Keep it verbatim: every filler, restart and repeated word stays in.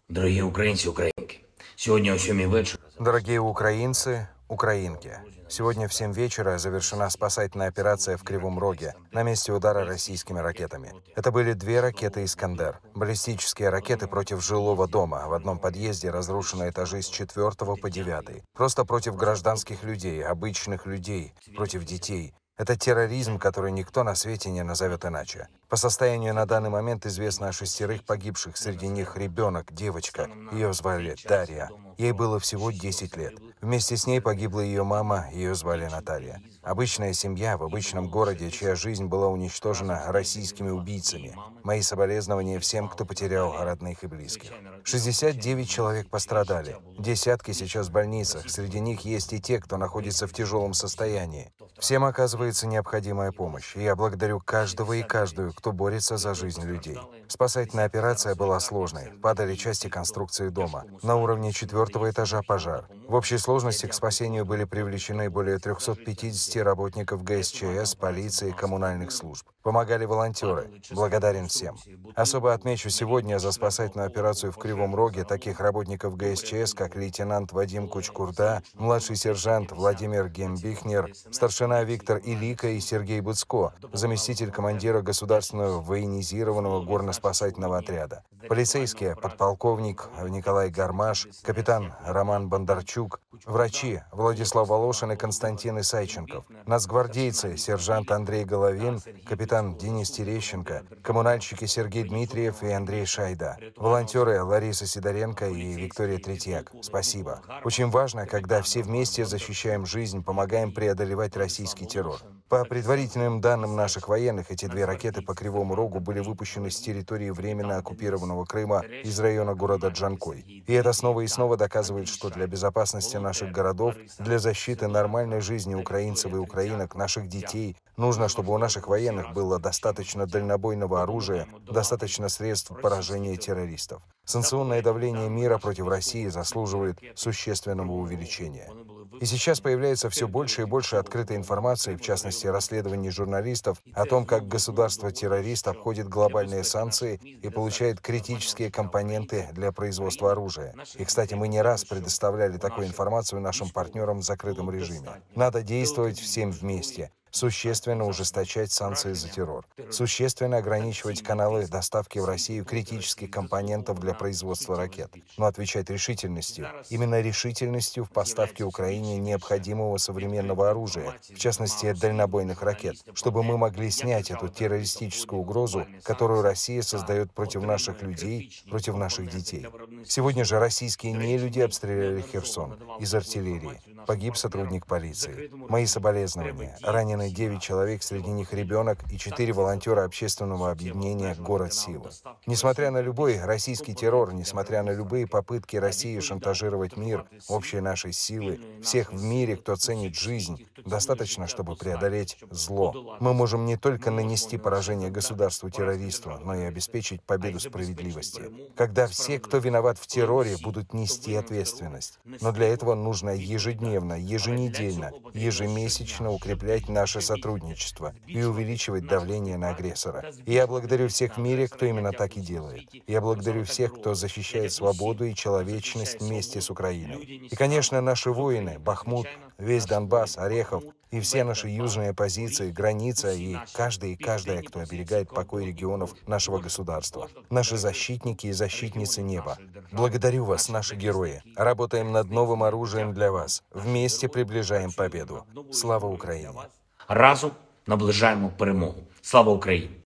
Дорогі українці, українки, сьогодні о сьомій вечора. Дорогие украинцы, украинки, сегодня в семь вечера завершена спасательная операция в Кривом Роге на месте удара российскими ракетами. Это были две ракеты «Искандер», баллистические ракеты против жилого дома. В одном подъезде разрушены этажи с четвертого по девятый. Просто против гражданских людей, обычных людей, против детей. Это терроризм, который никто на свете не назовет иначе. По состоянию на данный момент известно о шестерых погибших, среди них ребенок, девочка. Ее звали Дарья. Ей было всего десять лет. Вместе с ней погибла ее мама, ее звали Наталья. Обычная семья в обычном городе, чья жизнь была уничтожена российскими убийцами. Мои соболезнования всем, кто потерял родных и близких. шестьдесят девять человек пострадали. Десятки сейчас в больницах. Среди них есть и те, кто находится в тяжелом состоянии. Всем оказывается необходимая помощь. И я благодарю каждого и каждую, кто борется за жизнь людей. Спасательная операция была сложной. Падали части конструкции дома. На уровне четвертого этажа пожар. В общей сложности к спасению были привлечены более трёхсот пятидесяти работников ГСЧС, полиции, коммунальных служб. Помогали волонтеры. Благодарен всем. Особо отмечу сегодня за спасательную операцию в Кривом Роге таких работников ГСЧС, как лейтенант Вадим Кучкурда, младший сержант Владимир Гембихнер, старшина Виктор Илика и Сергей Буцко, заместитель командира государственного военизированного горно-спасательного отряда. Полицейские, подполковник Николай Гармаш, капитан Роман Бондарчук, врачи Владислав Волошин и Константин Исайченков, нацгвардейцы, сержант Андрей Головин, капитан Денис Терещенко, коммунальщики Сергей Дмитриев и Андрей Шайда, волонтеры Лариса Сидоренко и Виктория Третьяк. Спасибо. Очень важно, когда все вместе защищаем жизнь, помогаем преодолевать российский террор. По предварительным данным наших военных, эти две ракеты по Кривому Рогу были выпущены с территории временно оккупированного Крыма из района города Джанкой. И это снова и снова доказывает, что для безопасности наших городов, для защиты нормальной жизни украинцев и украинок, наших детей, нужно, чтобы у наших военных было достаточно дальнобойного оружия, достаточно средств поражения террористов. Санкционное давление мира против России заслуживает существенного увеличения. И сейчас появляется все больше и больше открытой информации, в частности, расследований журналистов, о том, как государство-террорист обходит глобальные санкции и получает критические компоненты для производства оружия. И, кстати, мы не раз предоставляли такую информацию нашим партнерам в закрытом режиме. Надо действовать всем вместе. Существенно ужесточать санкции за террор, существенно ограничивать каналы доставки в Россию критических компонентов для производства ракет, но отвечать решительностью, именно решительностью в поставке Украине необходимого современного оружия, в частности, дальнобойных ракет, чтобы мы могли снять эту террористическую угрозу, которую Россия создает против наших людей, против наших детей. Сегодня же российские нелюди обстреляли Херсон из артиллерии. Погиб сотрудник полиции. Мои соболезнования. Ранены девять человек, среди них ребенок и четыре волонтера общественного объединения «Город силы». Несмотря на любой российский террор, несмотря на любые попытки России шантажировать мир, общей нашей силы, всех в мире, кто ценит жизнь, достаточно, чтобы преодолеть зло. Мы можем не только нанести поражение государству-террористу, но и обеспечить победу справедливости. Когда все, кто виноват в терроре, будут нести ответственность. Но для этого нужно ежедневно, еженедельно, ежемесячно укреплять наше сотрудничество и увеличивать давление на агрессора. И я благодарю всех в мире, кто именно так и делает. Я благодарю всех, кто защищает свободу и человечность вместе с Украиной. И, конечно, наши воины, Бахмут, весь Донбасс, Орехов и все наши южные позиции, граница и каждый и каждая, кто оберегает покой регионов нашего государства. Наши защитники и защитницы неба. Благодарю вас, наши герои. Работаем над новым оружием для вас. Вместе приближаем победу. Слава Україні! Разом наближаємо перемогу. Слава Україні!